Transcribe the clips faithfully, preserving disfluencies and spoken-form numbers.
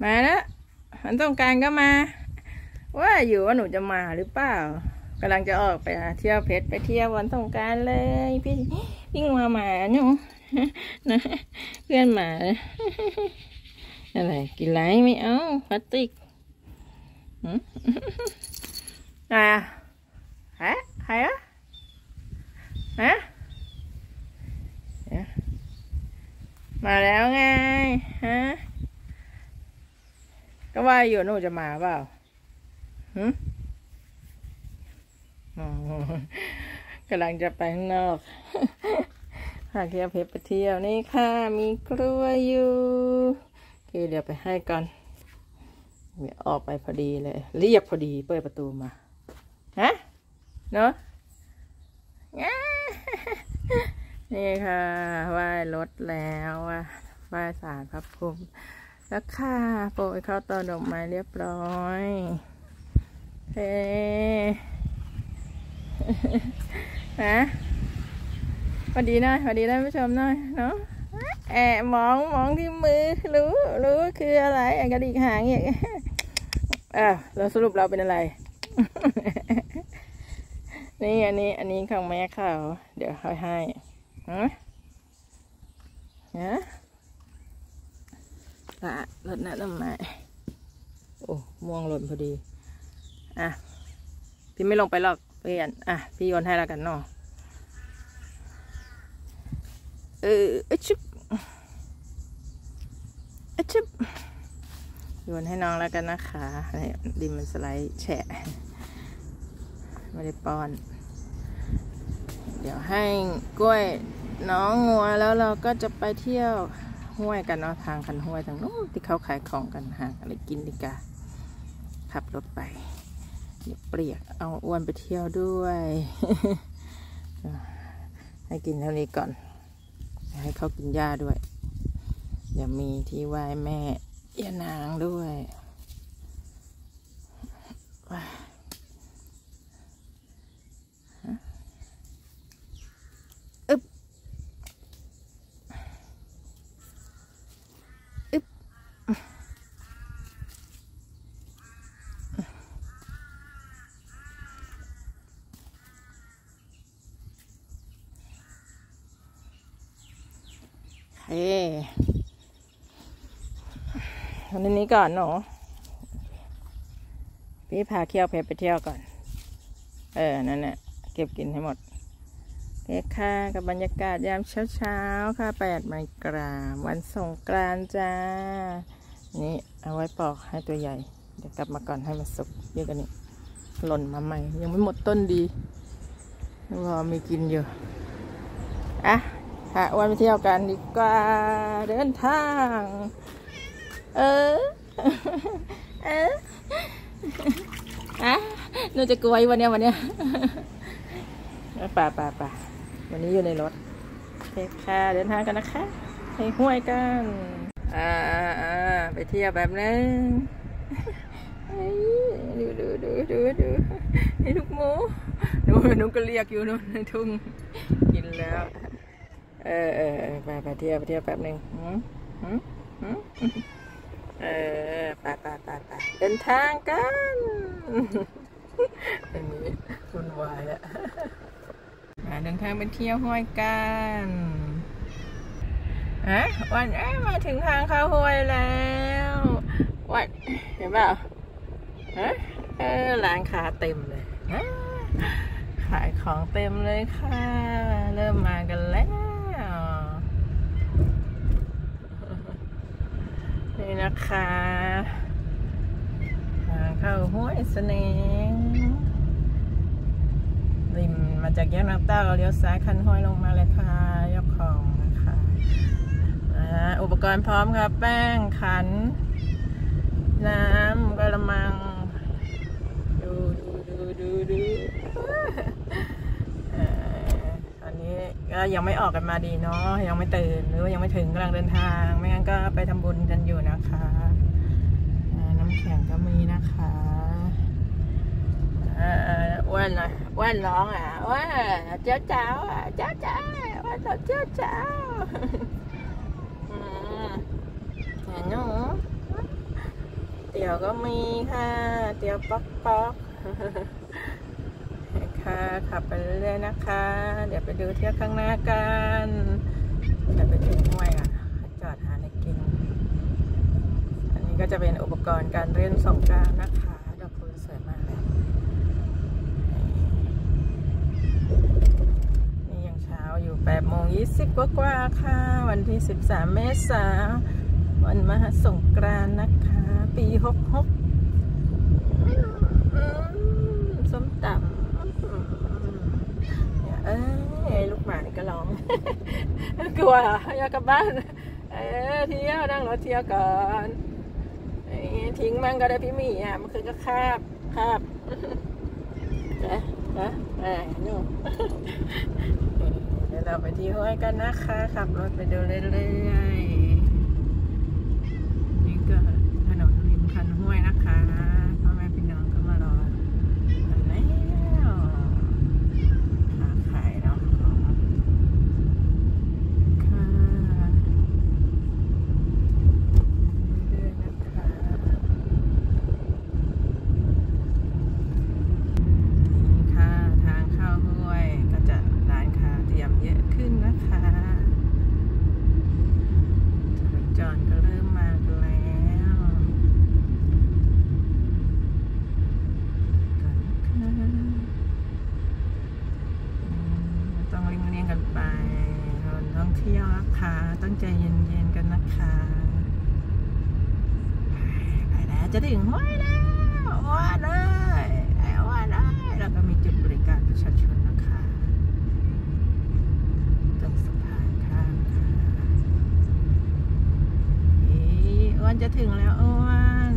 มาแล้วมันต้องการก็มาว่าอยู่ว่าหนูจะมาหรือเปล่า กำลังจะออกไปเที่ยวเพชรไปเที่ยววันสงกรานต์เลยพี่พี่มาหมาหนูนะเพื่อนหมาอะไรกินไรไม่เอาพลาสติกอะไรอ่ะฮะใครอ่ะฮะมาแล้วไงฮะก็ว่าอยู่หนูจะมาเปล่าหืมกำลังจะไปข้างนอกหาเที่ยวเพชรไปเที่ยวนี่ค่ะมีกล้วยอยู่โอเคเดี๋ยวไปให้ก่อนเดี๋ยวออกไปพอดีเลยเรียบพอดีเปิดประตูมาฮะเนาะนี่ค่ะไหว้รถแล้วไหว้ศาลพระภูมิแล้วค่ะโปรยเข้าต้นดอกไม้เรียบร้อยเฮ้ฮะสวัสดีนะสวัสดีท่านผู้ชมหน่อยเนาะแอบมองมองที่มือรู้รู้คืออะไรกระดิกหางอย่างเงี้ยอ่ะเราสรุปเราเป็นอะไร นี่อันนี้อันนี้ของแม่เขาเดี๋ยวให้ให้ฮะฮะละรถน้ำต้นไม้โอ้ม่วงหล่นพอดีอ่ะพี่ไม่ลงไปหรอกเพื่อนอ่ะพี่โยนให้แล้วกันเนาะเอออชุบอชุบโยนให้น้องแล้วกันนะคะนี่ดินมันสไลด์แฉะไม่ได้ป้อนเดี๋ยวให้กล้วยน้องงัวแล้วเราก็จะไปเที่ยวห้วยกันเนาะทางคันห้วยทางนู้นที่เขาขายของกันหาอะไรกินดีกว่าขับรถไปเดี๋ยวเปรียกเอาอ้วนไปเที่ยวด้วยให้กินเท่านี้ก่อนให้เขากินหญ้าด้วยเดี๋ยวมีที่ไหว้แม่ย่านางด้วยอึ๊บอึ๊บเฮ้วันนี้ก่อนหนูพี่พาเที่ยวเพชรไปเที่ยวก่อนเออนั่นแหละเก็บกินให้หมดเพชรค่ะกับบรรยากาศยามเช้าๆค่ะแปดโมงกราวันสงกรานต์จ้านี่เอาไว้ปอกให้ตัวใหญ่เดี๋ยวกลับมาก่อนให้มันสุกเยอะกันนี่หล่นมาใหม่ยังไม่หมดต้นดีรอมีกินอยู่อ่ะพาวันไปเที่ยวกันดีกว่าเดินทางเออเอออะหนูจะกลัววันเนี้ยวันเนี้ยป่าป่าป่าวันนี้อยู่ในรถเด็กค่ะเดินทางกันนะคะไปห้วยกันอ่าอ่าไปเที่ยวแบบนึงดูดูดูดูดูไอ้ลูกหมูหนูหนูก็เรียกอยู่นู่นในทุ่งกินแล้วเออเออไปไปเที่ยวไปเที่ยวแบบนึงหืมหืมหืมเออไปไปไปไปเดินทางกันอันนี้วุ่นวายอะมาเดินทางไปเที่ยวห้วยกันฮะวันเอ้มาถึงทางเข้าห้วยแล้ววันเห็นเปล่าฮะเออร้านค้าเต็มเลยขายของเต็มเลยค่ะเริ่มมากันแล้วนี่นะคะทางเข้าห้วยเสน่ห์ริมมาจากแยกน้ำเต้าเราเลี้ยวซ้ายคันห้อยลงมาเลยค่ะยกของนะคะอุปกรณ์พร้อมค่ะแป้งขันน้ำกระมังดูดูดูดูดูอันนี้ก็ยังไม่ออกกันมาดีเนาะยังไม่ตื่นหรือว่ายังไม่ถึงกำลังเดินทางไม่งั้นก็ไปทำบุญกันอยู่นะคะน้ำแข็งก็มีนะคะอ้วนเลยอ้วนร้องอ่ะว่าเจ้าเจ้าอ่ะเจ้าเจ้าว่าเจ้าเจ้าเจ้าอืมหนูตี๋ยวก็มีค่ะเตี๋ยวป๊อกป๊อกค่ะขับไปเรื่อยๆนะคะเดี๋ยวไปดูเที่ยวข้างหน้ากันเดี๋ยวไปถึงห้วยอ่ะจอดหาอะไรกินอันนี้ก็จะเป็นอุปกรณ์การเล่นสงกรานต์นะคะดอกคูณสวยมากเลยนี่ยังเช้าอยู่แปดโมงยี่สิบกว่าๆค่ะวันที่สิบสามเมษายนวันมหสงกรานต์นะคะปีหกหกส้มตำเอ้ยลูกหมานี่ก็ร้องกลัวเหรออยากกลับบ้านเออเที่ยวนั่งรถเที่ยวก่อนทิ้งมันก็ได้พี่หมีอ่ะมันคือก็คาบคาบนะนะแหมนู่นเดี๋ยวเราไปที่ห้วยกันนะคะขับรถไปดูเรื่อยๆนี่ก็ถนนริมคันห้วยนะคะพ่อแม่พี่น้องก็มารอกันแล้วค้าขายเนาะค่ะเรื่อยๆนะคะนี่ค่ะทางเข้าห้วยก็จะร้านค้าเตรียมเยอะขึ้นนะคะจราจรก็เริ่มมาแล้วต้องเลี่ยงๆกันไปคนท่องเที่ยวนะคะต้องใจเย็นๆกันนะคะไปแล้วจะถึงห้วยแล้วว่าเลยว่าเลยแล้วก็มีจุดบริการประชาชนนะคะตรงสะพานข้ามค่ะอ้วนจะถึงแล้วอ้วน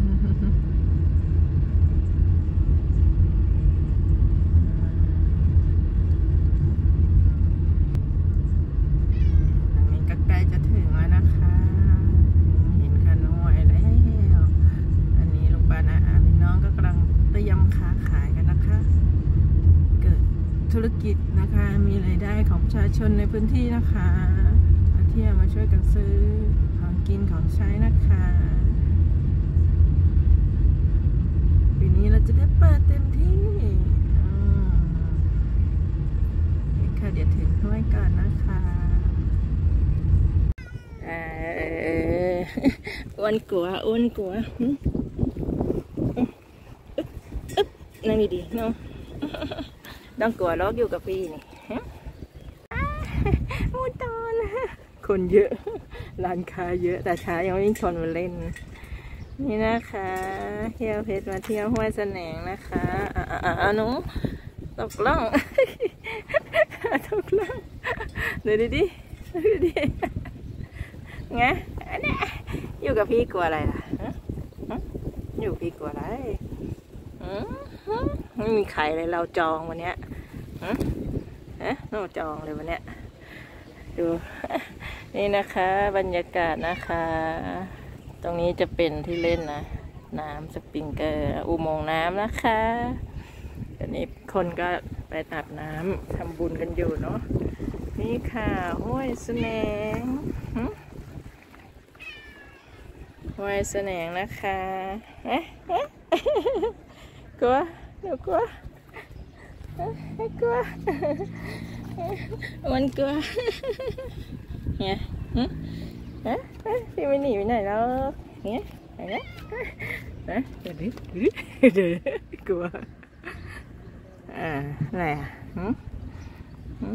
อันนี้ก็ใกล้จะถึงแล้วนะคะเห็นคันห้วยแล้วอันนี้ลุงป้านะพี่น้องก็กำลังเตรียมค้าขายกันนะคะเกิดธุรกิจนะคะมีรายได้ของประชาชนในพื้นที่นะคะมาเที่ยวมาช่วยกันซื้อของกินของใช้นะคะปีนี้เราจะได้เปิดเต็มที่ค่ะเดี๋ยวถึงห้วยก่อนนะคะอ้วนกลัวอ้วนกลัวนั่งดีๆเนาะต้องกลัวล็อกอยู่กับพี่นี่มูตอนคนเยอะร้านค้าเยอะแต่ช้ายังไม่ชนมาเล่นนี่นะคะเที่ยวเพชรมาเที่ยวห้วยแสนงนะคะอ่าอ่าหนูตกล่องตกล่องเดี๋ยวดิดิดิดิไงเนี่ยอยู่กับพี่กลัวอะไรล่ะอยู่พี่กลัวอะไรไม่มีใครเลยเราจองวันเนี้ยฮะเราจองเลยวันเนี้ยดูนี่นะคะบรรยากาศนะคะตรงนี้จะเป็นที่เล่นนะน้ำสปริงเกอร์อุโมงค์น้ำนะคะตอนนี้คนก็ไปอาบน้ำทำบุญกันอยู่เนาะนี่ค่ะห้วยแสนงห้วยแสนงนะคะเอ๊ะกลัวเดี๋ยวกลัวกลัวมันกลัวเนี่ยฮะพี่ไม่หนีไปไหนแล้วเนี่ยเห็นไหมฮะเดี๋ยวดิเดี๋ยวกลัวอ่าอะไรอ่ะหืมหืม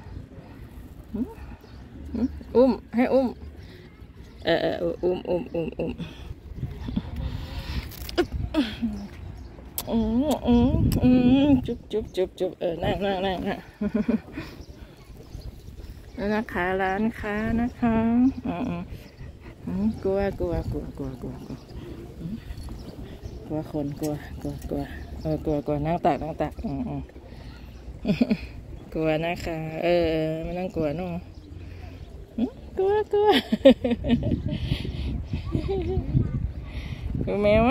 หืมอุ้มให้อุ้มเออเอออุ้มอุ้มอุ้มอุ้มอืมอืมอืมจุ๊บจุ๊บจุ๊บจุ๊บเออนั่งนั่งนั่งนั่งแล้วนะคะร้านค้านะคะอืมอืมกลัวกลัวกลัวกลัวกลัวกลัวกลัวคนกลัวกลัวกลัวเออกลัวกลัวนั่งตักนั่งตักอืมอืมกลัวนะคะเออเออไม่ต้องกลัวน้องกลัวกลัวกลัวแมวไหม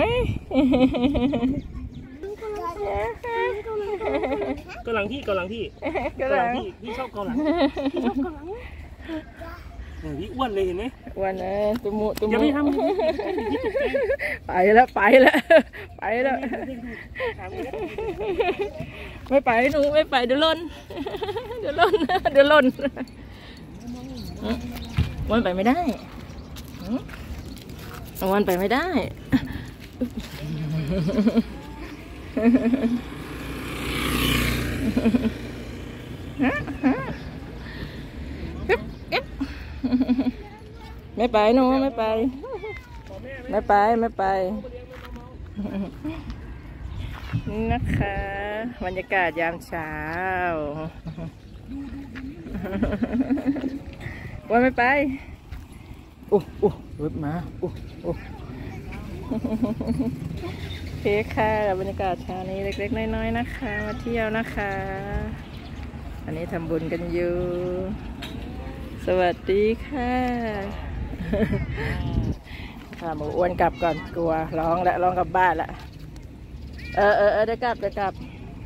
กำลังพี่กำลังพี่กำลังพี่พี่ชอบกำลังพี่ชอบกำลังพี่อ้วนเลยเห็นไหมอ้วนนะตุ่มตุ่มอย่าไปทำพี่ตกใจไปแล้วไปแล้วไปแล้วไม่ไปหนูไม่ไปเดี๋ยวล่นเดี๋ยวล่นเดี๋ยวล่นวันไปไม่ได้วันไปไม่ได้ไม่ไปหนูไม่ไปไม่ไปไม่ไปนี่นะคะบรรยากาศยามเช้าวันไม่ไปโอ้โอ้รถมาโอ้โอ้โอเคค่ะบรรยากาศเช้านี้เล็กๆน้อยๆนะคะมาเที่ยวนะคะอันนี้ทำบุญกันอยู่สวัสดีค่ะค่ะหมูอ้วนกลับก่อนกลัวร้องแล้วร้องกลับบ้านละเออเออเออได้กลับได้กลับ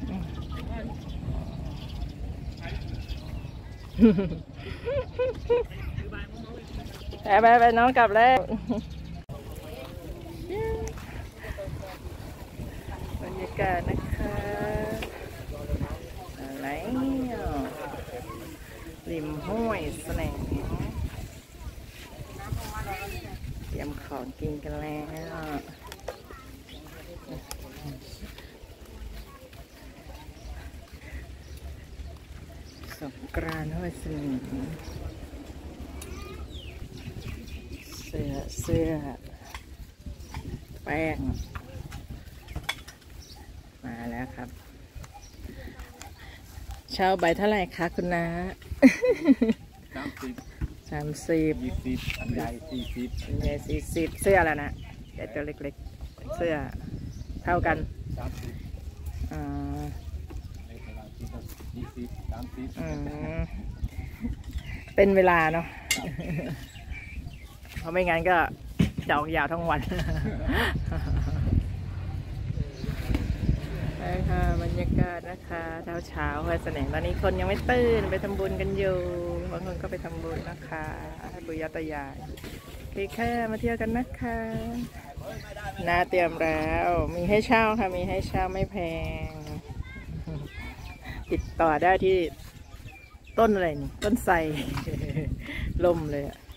ไปไปไปน้องกลับแล้วบรรยากาศนะคะอะไรริมห้วยแสลงเตรียมของกินกันแล้วสงกรานต์ห้วยสนิมเสื้อเสื้อแป้งมาแล้วครับเช่าใบเท่าไหร่คะคุณน้าสามสิบสามสิบยี่สิบอันใหญ่สี่สิบอันใหญ่สี่สิบเสื้อแล้วนะแต่ตัวเล็กๆเสื้อเท่ากันสามสิบอ่ายี่สิบสามสิบเป็นเวลาเนาะเพราะไม่งั้นก็จะออกยาวทั้งวันใช่ค่ะบรรยากาศนะคะเช้าเช้าห้วยแสลงตอนนี้คนยังไม่ตื่นไปทำบุญกันอยู่บางคนก็ไปทำบุญนะคะให้ปุยตายายโอเคแค่มาเที่ยวกันนะคะน่าเตรียมแล้วมีให้เช่าค่ะมีให้เช่าไม่แพงติดต่อได้ที่ต้นอะไรนี่ต้นไทรล่มเลยอะ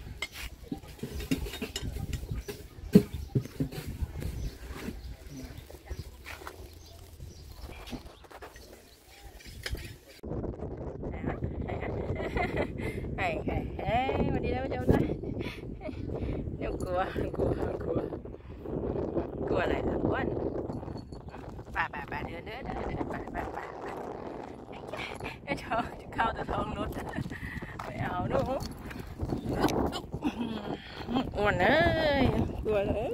ไอ้ไอ้เฮ้ยวันนี้แล้วเจ้าหน่อยเดี๋ยวกลัวกลัวกลัวกลัวอะไรล่ะอ้วนป่าป่าป่าเดินเดินเดินเดินป่าป่าป่าไอ้ท้องเข้าแต่ท้องรถไม่เอาหนูอ้วนเอ้ยกลัวเลย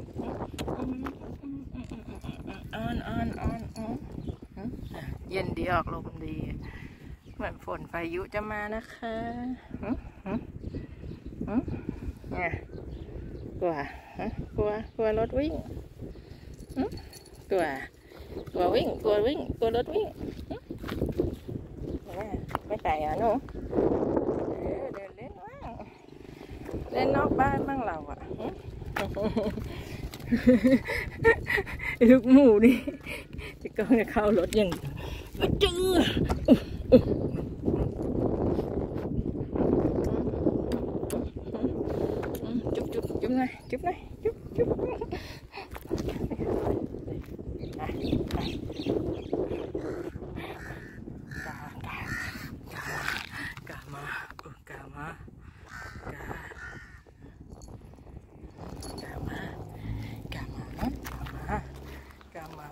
อ่อนอ่อนอ่อนเย็นดีออกลมดีเหมือนฝนพายุจะมานะคะเนี่ยกลัวกลัวกลัวรถวิ่งกลัวกลัววิ่งกลัววิ่งกลัวรถวิ่งไม่ไปอ่ะหนูเดินเล่นว่างเล่นนอกบ้านบ้างเราอ่ะลูกหมูนี่จะก็จะเข้ารถอย่างจื้อจุ๊บจุ๊บจุ๊บหน่อยจุ๊บหน่อยจุ๊บจุ๊บกามากามากามากามากาม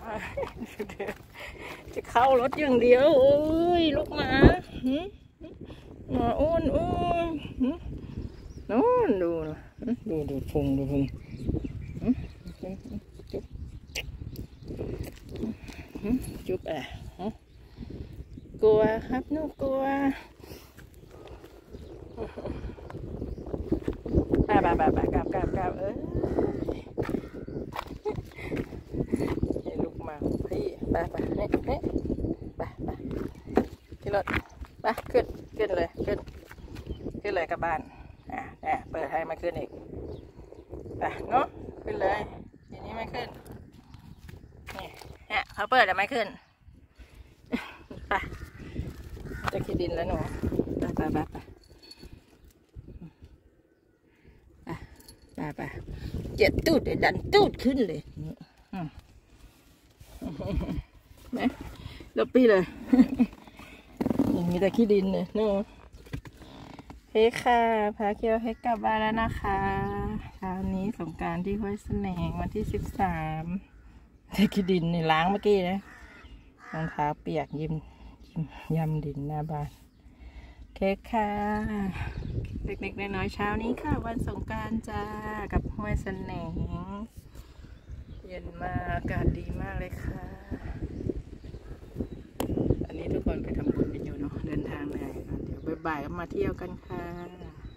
จะเข้ารถอย่างเดียวโอ้ยลูกหมาหมาอ้วนอ้วนนู้นดูดูดูพุงดูพุงจุ๊บจุ๊บอ่ะกลัวครับหนูกลัวไปไปไปไปกลับกลับกลับเออลูกหมาพี่ไปไปนี่นี่ไปไปที่รถไปขึ้นขึ้นเลยขึ้นขึ้นเลยกลับบ้านอ่ะอ่ะเปิดให้มาขึ้นอีกไปเนาะขึ้นเลยเขึ้นนี่เนี่ยเขาเปิดแต่ไม่ขึ้นไปจะขี้ดินแล้วหนูไปไปไปไปไปไปเจ็ดตูดเลยดันตูดขึ้นเลยไหมลบปีเลยอย่างนี้แต่ขี้ดินเลยหนูเฮ้ค่ะพาเคียวให้กลับบ้านแล้วนะคะเช้านี้สงกรานต์ที่ห้วยแสนงวันที่สิบสามแต่ขี้ดินนี่ล้างเมื่อกี้นะรองเท้าเปียกยิ้มยิ้มยำดินหน้าบ้านโอเคค่ะเล็กๆน้อยๆเช้านี้ค่ะวันสงกรานต์จ้ากับห้วยแสนงเย็นมากอากาศดีมากเลยค่ะอันนี้ทุกคนไปทำบุญกันอยู่เนาะเดินทางไหนเดี๋ยวบ่ายๆก็มาเที่ยวกันค่ะ